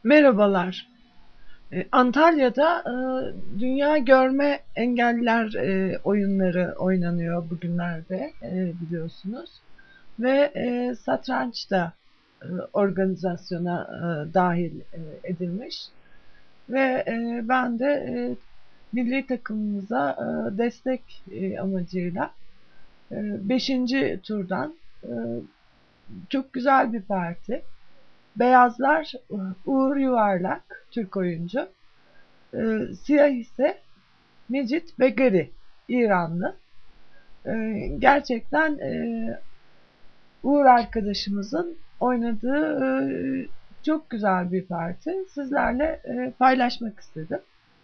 Merhabalar. Antalya'da Dünya Görme Engelliler oyunları oynanıyor bugünlerde biliyorsunuz. Ve satranç da organizasyona dahil edilmiş. Ve ben de milli takımımıza destek amacıyla 5. turdan e, çok güzel bir parti. Beyazlar Uğur Yuvarlak, Türk oyuncu. Siyah ise Mecit Begari, İranlı. Gerçekten Uğur arkadaşımızın oynadığı çok güzel bir parti. Sizlerle paylaşmak istedim.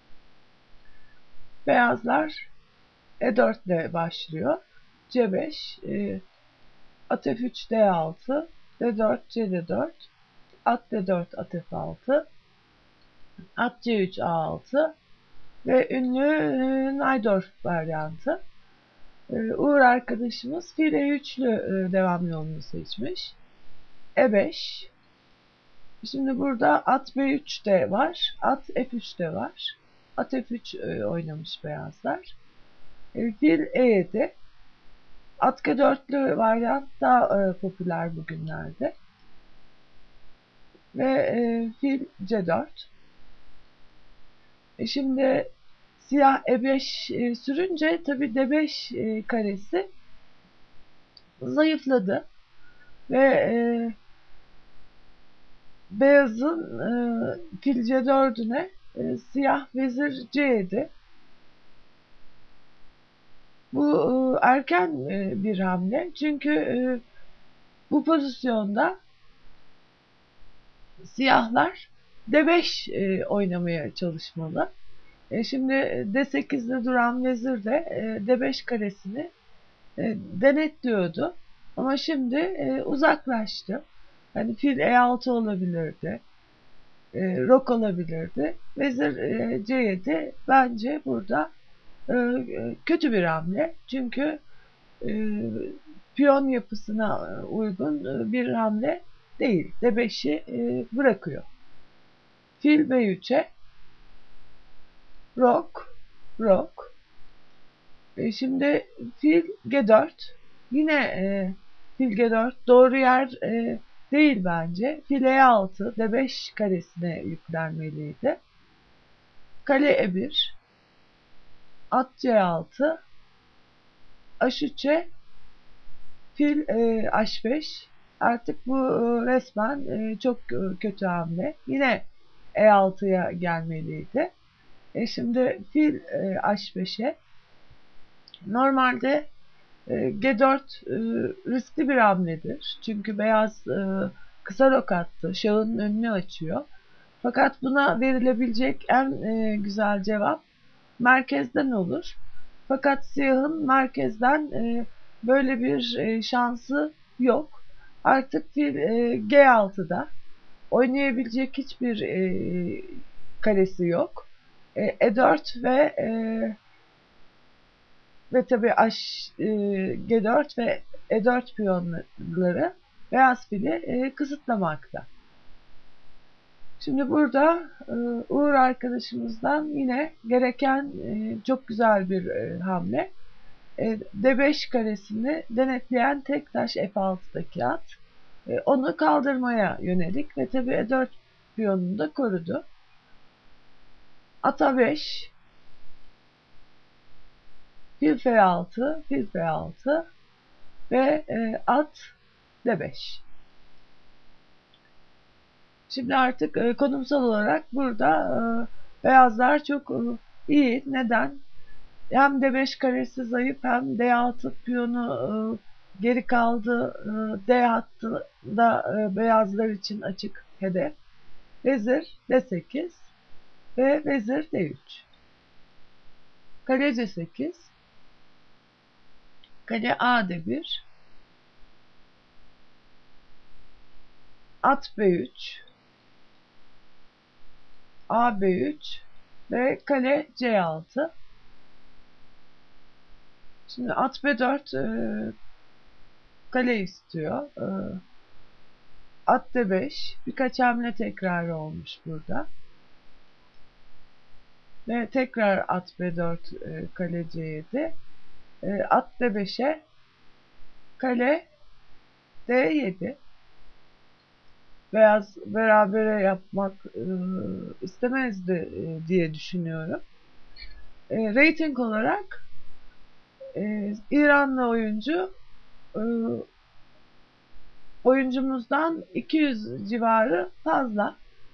Beyazlar E4 ile başlıyor. C5, at F3 D6, D4 CD4, at D4 at F6, at C3 A6 ve ünlü Najdorf varyantı. Uğur arkadaşımız fil E3'lü devam yolunu seçmiş. E5. Şimdi burada at B3 de var. At F3 de var. At F3 oynamış beyazlar. Fil E7. At G4'lü varyant daha popüler bugünlerde. Ve fil C4. Şimdi siyah E5 sürünce tabi D5 karesi zayıfladı ve beyazın fil C4'üne siyah vezir C7. Bu erken bir hamle çünkü bu pozisyonda siyahlar D5 oynamaya çalışmalı. Şimdi D8'de duran vezir de D5 karesini denetliyordu. Ama şimdi uzaklaştı. Hani fil E6 olabilirdi. Rok olabilirdi. Vezir C7 bence burada kötü bir hamle. Çünkü e, piyon yapısına uygun bir hamle değil. D5'i bırakıyor. Fil B3'e rok, rok. Şimdi fil G4. Yine fil G4 doğru yer değil bence. Fil E6 D5 karesine yüklenmeliydi. Kale E1, at C6, H3'e fil H5. Artık bu resmen çok kötü hamle. Yine E6'ya gelmeliydi. Şimdi fil H5'e normalde G4 riskli bir hamledir. Çünkü beyaz kısa rok attı. Şahın önünü açıyor. Fakat buna verilebilecek en güzel cevap merkezden olur. Fakat siyahın merkezden böyle bir şansı yok. Artık fil G6'da oynayabilecek hiçbir karesi yok. E4 ve tabii G4 ve E4 piyonları beyaz fili kısıtlamakta. Şimdi burada Uğur arkadaşımızdan yine gereken çok güzel bir hamle. D5 karesini denetleyen tek taş F6'daki at. Onu kaldırmaya yönelik ve tabii E4 piyonunu da korudu. At A5, fil F6, fil F6 ve at D5. Şimdi artık konumsal olarak burada beyazlar çok iyi. Neden? Hem D5 karesi zayıf hem D6 piyonu geri kaldı. D hattında beyazlar için açık hedef. Vezir D8 ve vezir D3. Kale C8, kale A D1, at B3, A B3 ve kale C6. Şimdi at B4 kale istiyor. At D5. Birkaç hamle tekrarı olmuş burada. Ve tekrar at B4, kale C7. At D5'e kale D7. Beyaz berabere yapmak istemezdi diye düşünüyorum. Rating olarak İranlı oyuncumuzdan 200 civarı fazla.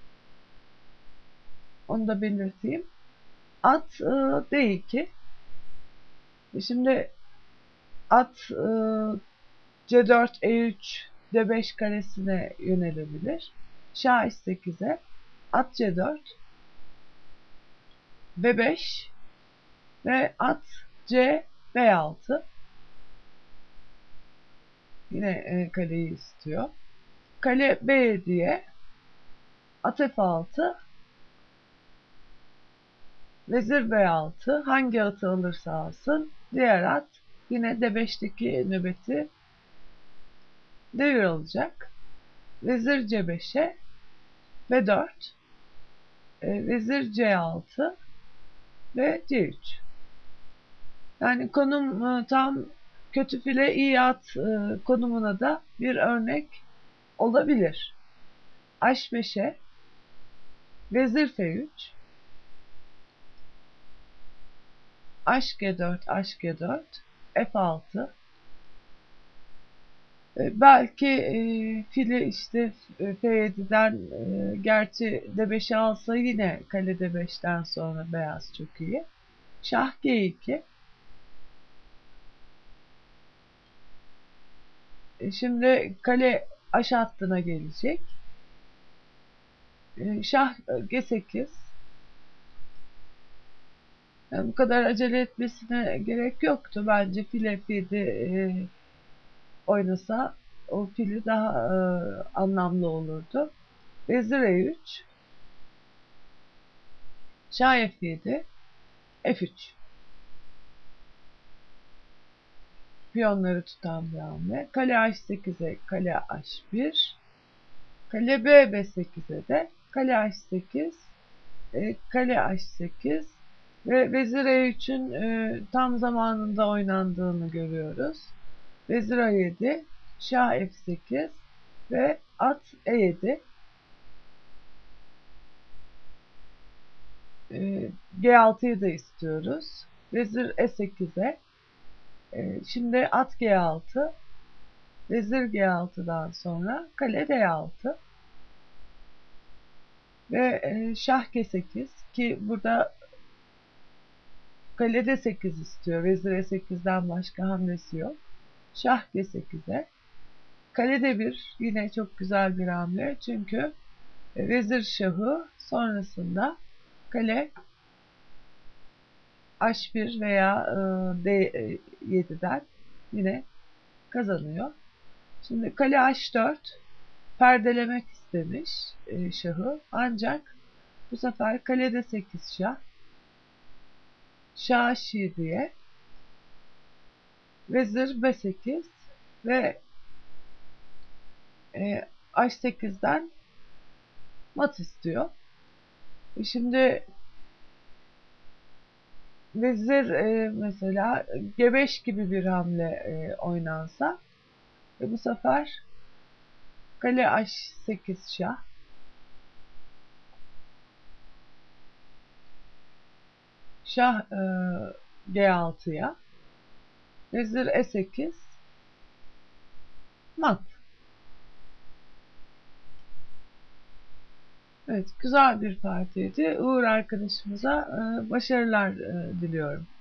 Onu da belirteyim. At D2. Şimdi at C4, E3, D5 karesine yönelebilir. Şah H8'e at C4, B5 ve at C B6. Yine kaleyi istiyor. Kale B7'ye at F6, vezir B6. Hangi atı alırsa alsın diğer at yine D5'teki nöbeti devir alacak. Vezir C5'e B4, vezir C6 ve C3. Yani konum tam kötü file iyi at konumuna da bir örnek olabilir. H5'e vezir F3, H4, H4, F6. Belki fili işte F7'den gerçi D5'e alsa yine kale D5'ten sonra beyaz çok iyi. Şah G2. Şimdi kale H hattına gelecek. Şah G8. Yani bu kadar acele etmesine gerek yoktu. Bence file F7 oynasa o fili daha anlamlı olurdu. Vezir E3, Şah F7, F3. Piyonları tutan bir hamle. Kale H8'e kale H1, kale B B8'e de kale H8, kale H8 ve vezir E3'ün tam zamanında oynandığını görüyoruz. Vezir A7, Şah F8 ve at E7. G6'yı da istiyoruz. Vezir E8'e. Şimdi at G6. Vezir G6'dan sonra kale D6. Ve şah G8 ki burada kale D8 istiyor. Vezir E8'den başka hamlesi yok. Şah G8'e. Kale D1 yine çok güzel bir hamle. Çünkü vezir şahı sonrasında kale H1 veya D7'den yine kazanıyor. Şimdi kale H4 perdelemek istemiş şahı. Ancak bu sefer kale D8 şah. Şah H7'ye vezir B8 ve H8'den mat istiyor. Şimdi vezir mesela G5 gibi bir hamle oynansa bu sefer kale H8 şah, şah G6'ya, vezir E8 mat. Evet, güzel bir partiydi. Uğur arkadaşımıza başarılar diliyorum.